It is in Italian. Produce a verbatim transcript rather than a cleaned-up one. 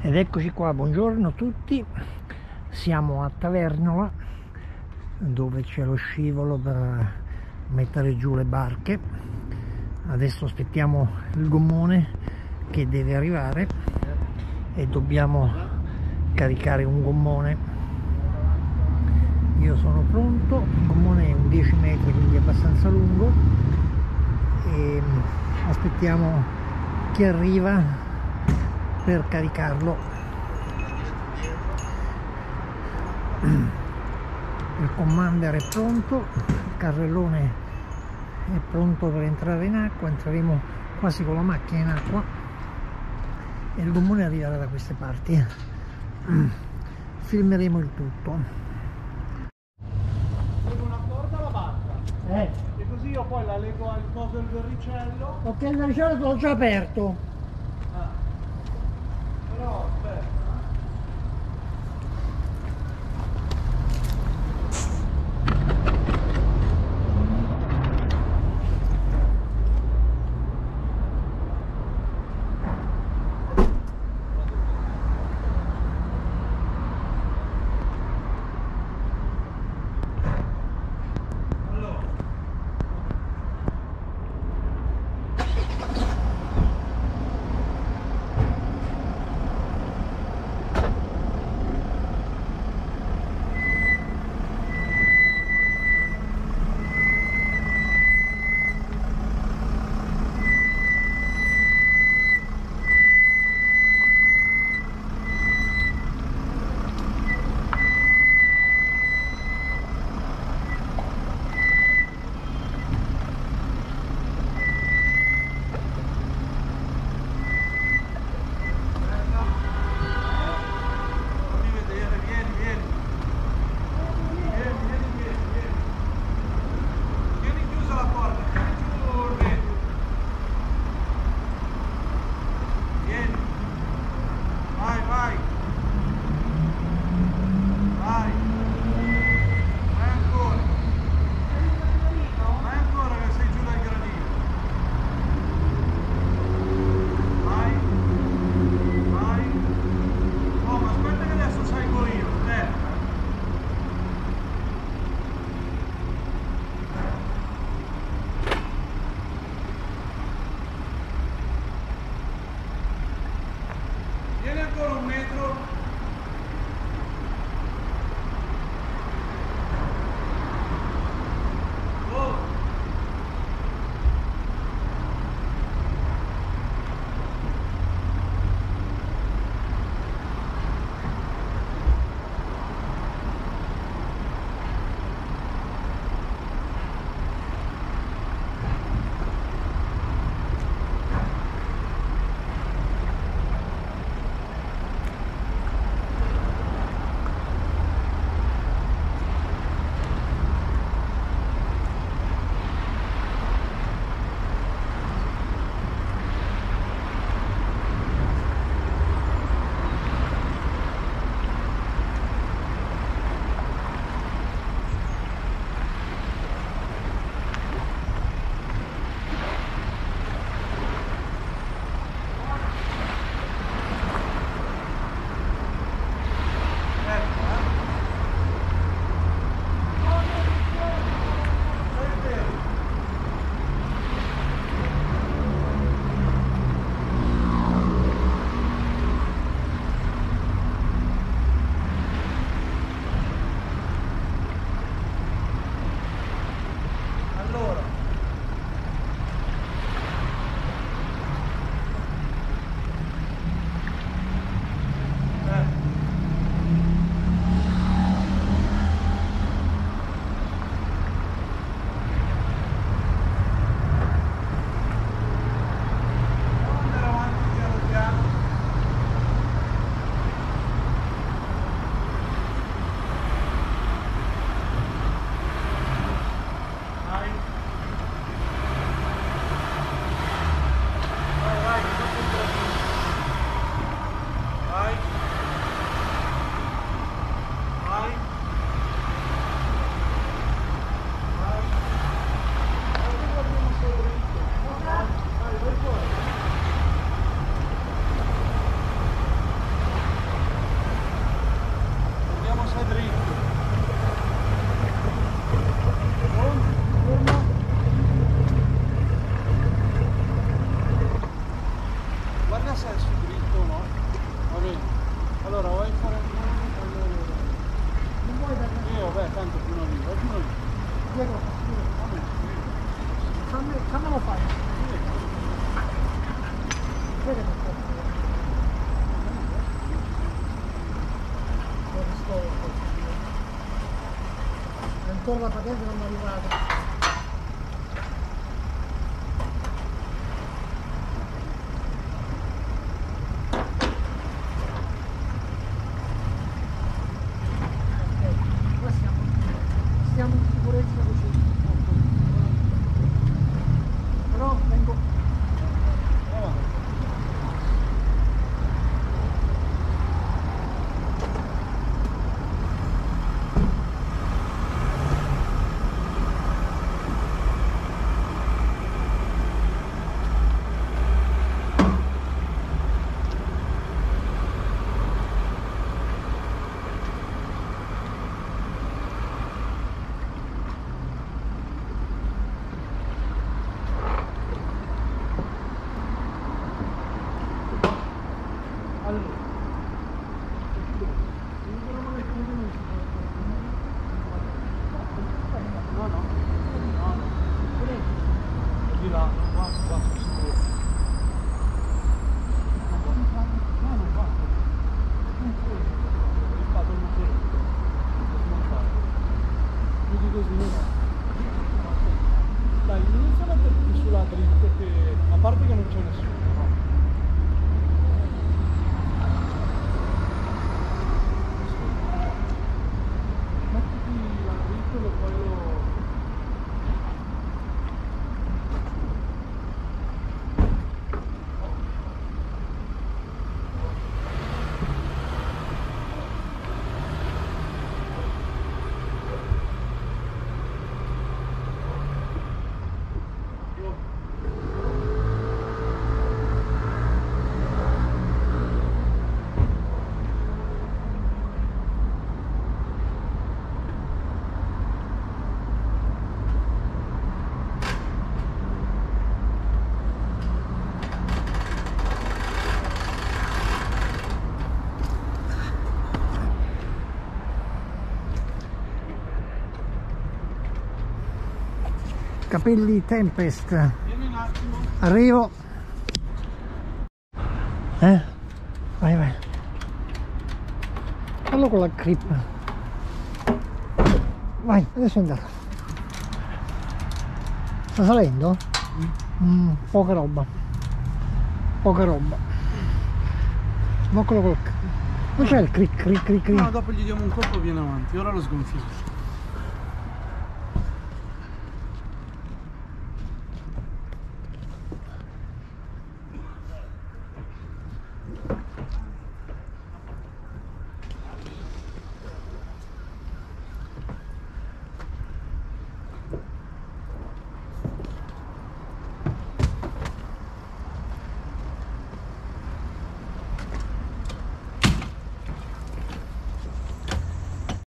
Ed eccoci qua, buongiorno a tutti, siamo a Tavernola dove c'è lo scivolo per mettere giù le barche. Adesso aspettiamo il gommone che deve arrivare e dobbiamo caricare un gommone. Io sono pronto, il gommone è un dieci metri, quindi abbastanza lungo, e aspettiamo chi arriva per caricarlo. Il commander è pronto, il carrellone è pronto per entrare in acqua, entreremo quasi con la macchina in acqua e il gommone arriverà da queste parti. Filmeremo il tutto. Leggo una corda alla barca Eh. e così io poi la leggo al coso del verricello. Ok, il verricello l'ho già aperto. Ah. Però aspetta. dritto o no? Va bene. Allora vuoi fare il Non vuoi dare... io, beh, tanto fino a lì, vai fino a lì. Diego, fammi, fammelo fare. Vedi che cazzo. Ancora la patente non è arrivata. Stiamo in sicurezza così. Però vengo. No, no, no, no. Di là, qua, qua sono sicuro. No, non fatto. Non credo. Ho fatto il motore. Ho smontato. Più di così non è. Dai, inizia a metterti sulla dritta che... A parte che non c'è nessuno, no? Mettiti la dritta e poi lo... Capelli Tempest. Vieni un attimo. Arrivo. Eh? Vai, vai. Fallo con la grip. Vai, adesso è andato. Sta salendo? Mm, poca roba. Poca roba. Moccolo col... Non c'è il cric cric cric cric. No, dopo gli diamo un colpo e viene avanti. Ora lo sgonfiamo.